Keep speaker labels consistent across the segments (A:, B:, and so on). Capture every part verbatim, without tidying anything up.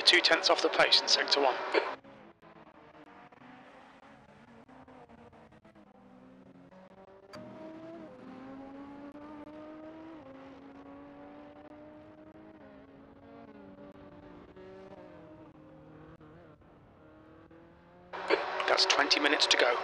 A: two tenths off the pace in sector one. That's twenty minutes to go.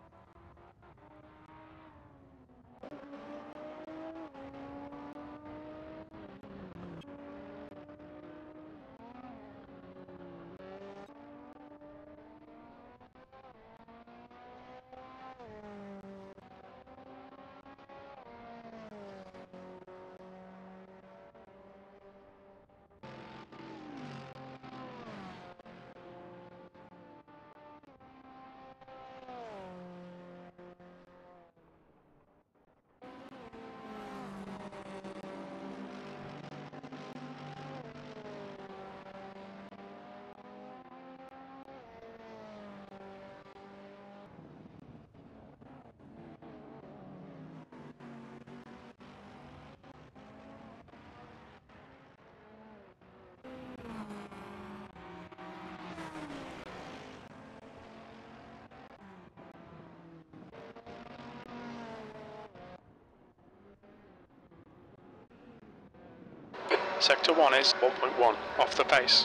A: Sector one is one point one off the pace.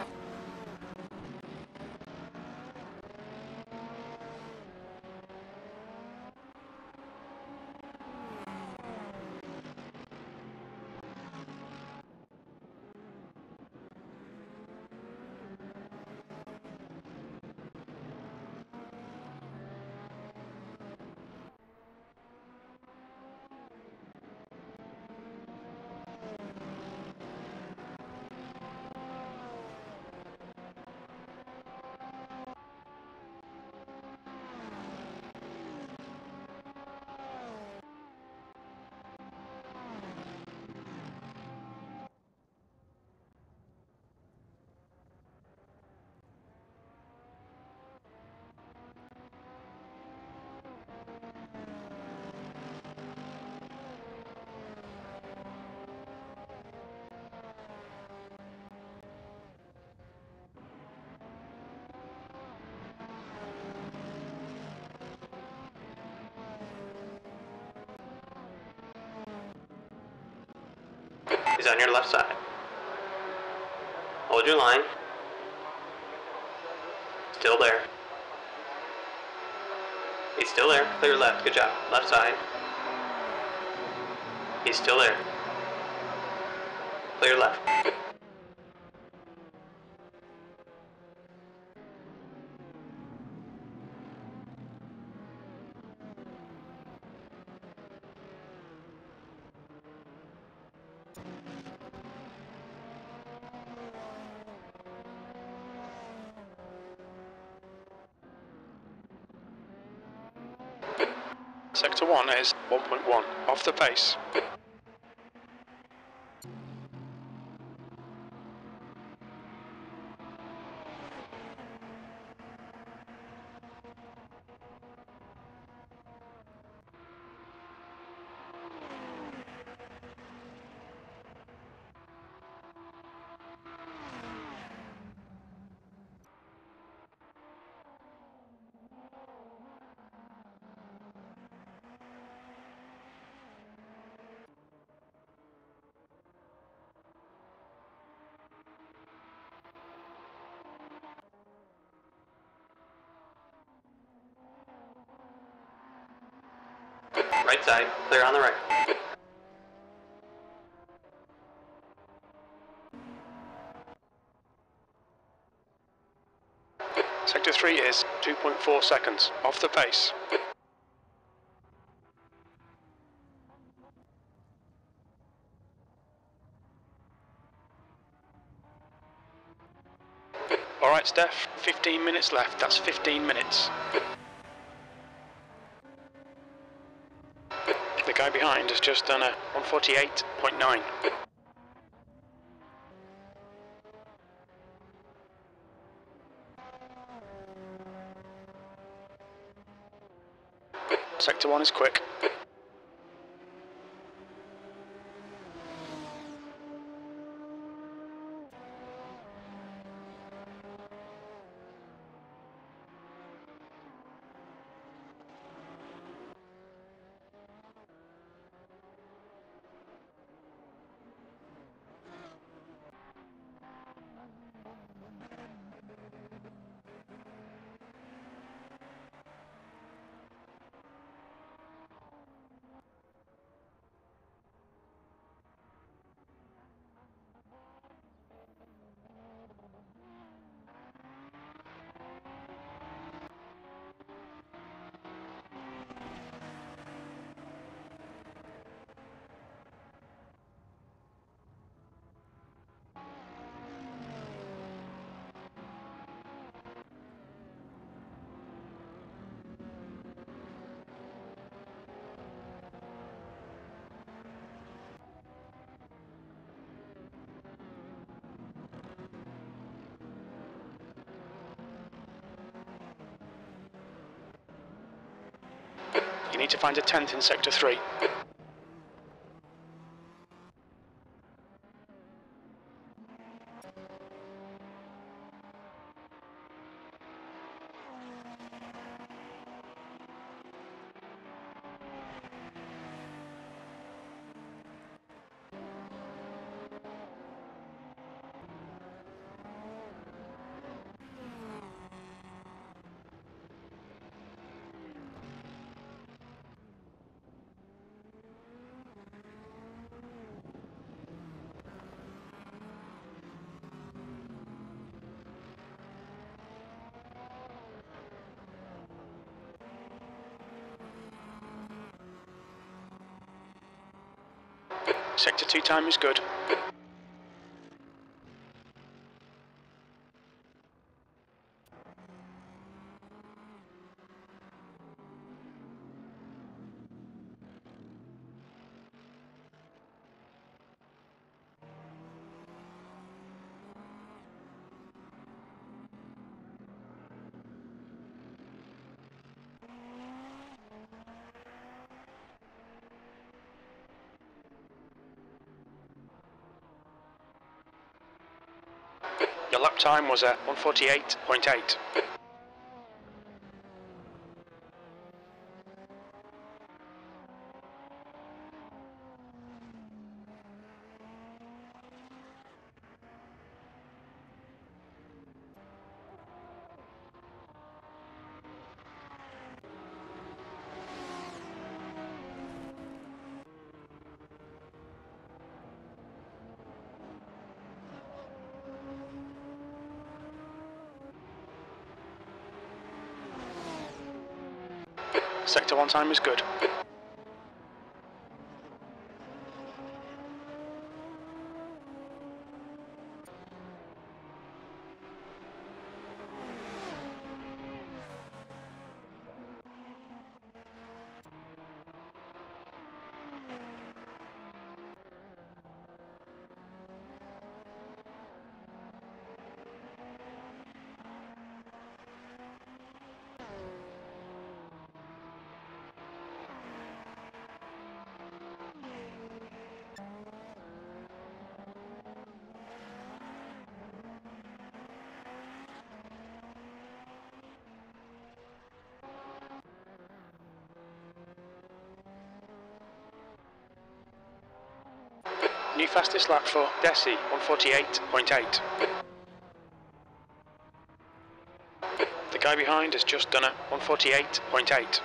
B: He's on your left side. Hold your line. Still there. He's still there. Clear left. Good job. Left side. He's still there. Clear left.
A: Sector one is one point one off the pace.
B: Right side, clear on the right.
A: Sector three is two point four seconds off the pace. Alright Steph, fifteen minutes left, that's fifteen minutes. The guy behind has just done a one forty-eight point nine. Sector one is quick. You need to find a tenth in Sector three. Sector two time is good. Your lap time was at one forty-eight point eight. Sector one time is good. New fastest lap for Desi, one forty-eight point eight. The guy behind has just done a one forty-eight point eight.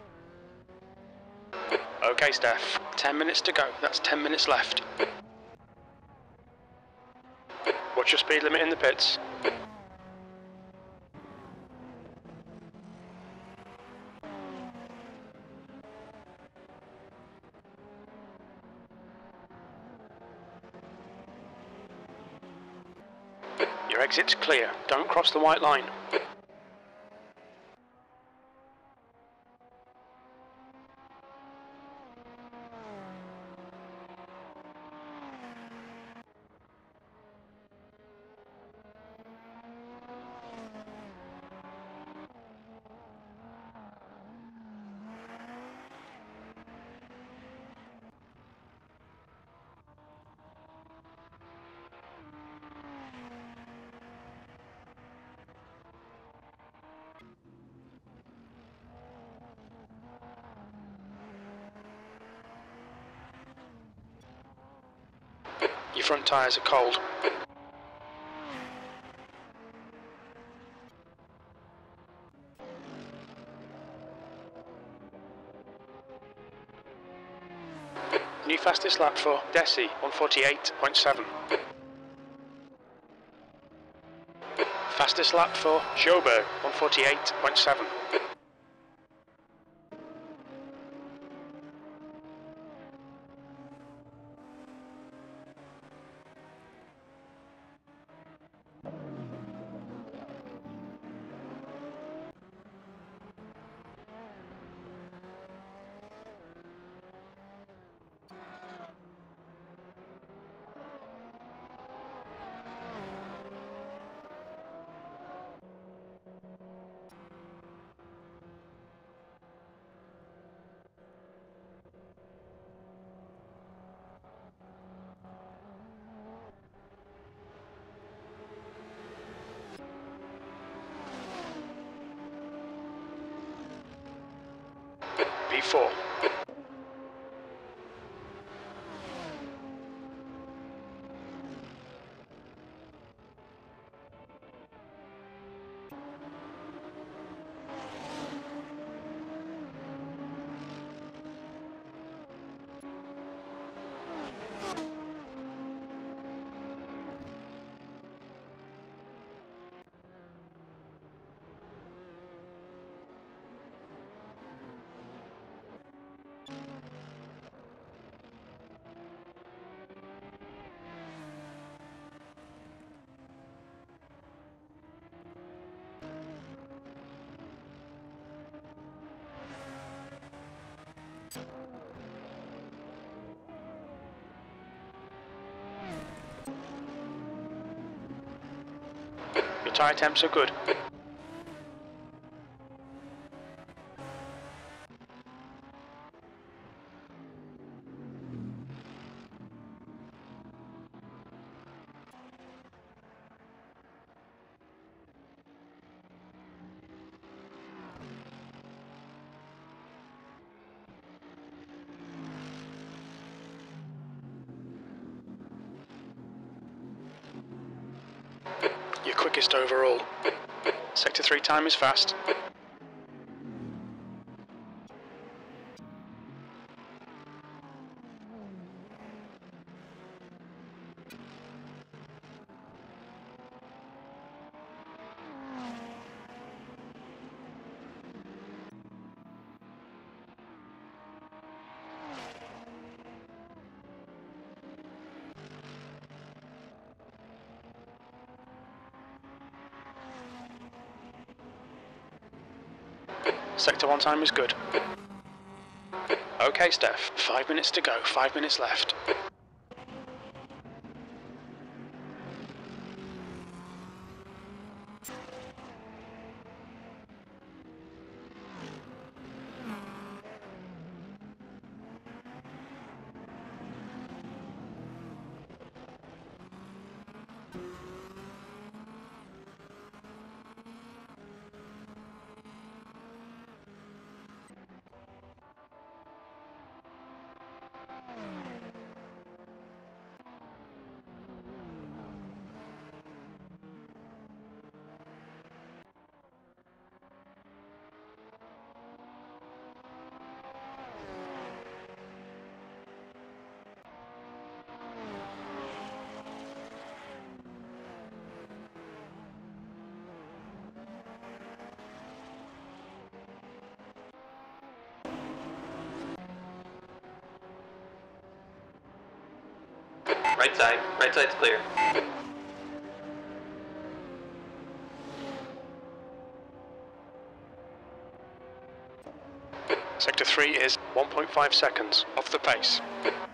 A: Okay, Steph, ten minutes to go. That's ten minutes left. What's your speed limit in the pits? Your exit's clear. Don't cross the white line. Your front tyres are cold. New fastest lap for Desi, one forty-eight point seven. Fastest lap for Joburg, one forty-eight point seven. four. Your tyre temps are good. Your quickest overall. Sector three time is fast. Sector one time is good. Okay, Steph. Five minutes to go. Five minutes left.
B: Right side. Right side's clear.
A: Sector three is one point five seconds off the pace.